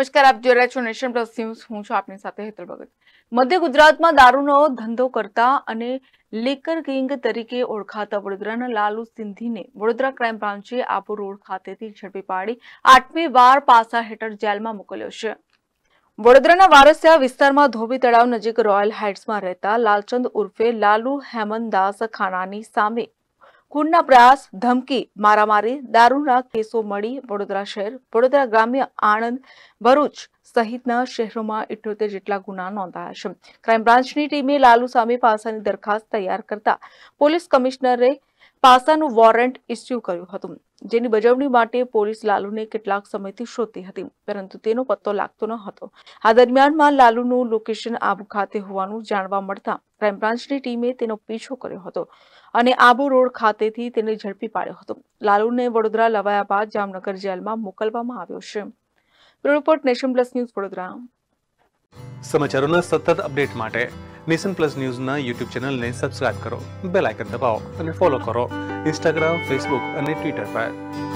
નમસ્કાર, આપ જોઈ રહ્યા છો નેશન પ્લસ ન્યૂઝ. હું છું આપની સાથે હેતલ ભગત. મધ્ય ગુજરાતમાં દારૂનો ધંધો કરતા અને લીકર કિંગ તરીકે ઓળખાતા વડોદરાના લાલુ સિંધીને વડોદરા ક્રાઇમ બ્રાન્ચે આબુ રોડ ખાતેથી ઝડપી પાડી 8મી વાર પાસા હેઠળ જેલમાં મોકલ્યો છે. વડોદરાના વારસિયા વિસ્તારમાં ધોબી તળાવ નજીક રોયલ હાઇટ્સમાં રહેતા લાલચંદ ઉર્ફે લાલુ હેમનદાસ ખાનાની સામે ખૂનના પ્રયાસ, ધમકી, મારામારી, દારૂના કેસો મળી વડોદરા શહેર, વડોદરા ગ્રામ્ય, આણંદ, ભરૂચ સહિતના શહેરોમાં 78 જેટલા ગુના નોંધાયા છે. ક્રાઇમ બ્રાન્ચની ટીમે લાલુ સામે પાસાની દરખાસ્ત તૈયાર કરતા પોલીસ કમિશનરે પાસાનું વોરંટ ઇસ્યુ કર્યું હતું, જેની બજવણી માટે પોલીસ લાલુને કેટલાક સમયથી શોધતી હતી, પરંતુ તેનો પત્તો લાગતો ન હતો. આ દરમિયાનમાં લાલુનું લોકેશન આબુ ખાતે હોવાનું જાણવા મળતા ક્રાઇમ બ્રાન્ચની ટીમે તેનો પીછો કર્યો હતો અને આબુ રોડ ખાતેથી તેને ઝડપી પાડ્યો હતો. લાલુને વડોદરા લવાયા બાદ જામનગર જેલમાં મોકલવામાં આવ્યો છે. Report nation plus news Vadodara. સમાચારોના સતત અપડેટ માટે નેશન પ્લસ ન્યૂઝના યુટ્યુબ ચેનલને સબસ્ક્રાઇબ કરો, બેલ આઇકન દબાવો અને ફોલો કરો ઇન્સ્ટાગ્રામ, ફેસબુક અને ટ્વિટર પર.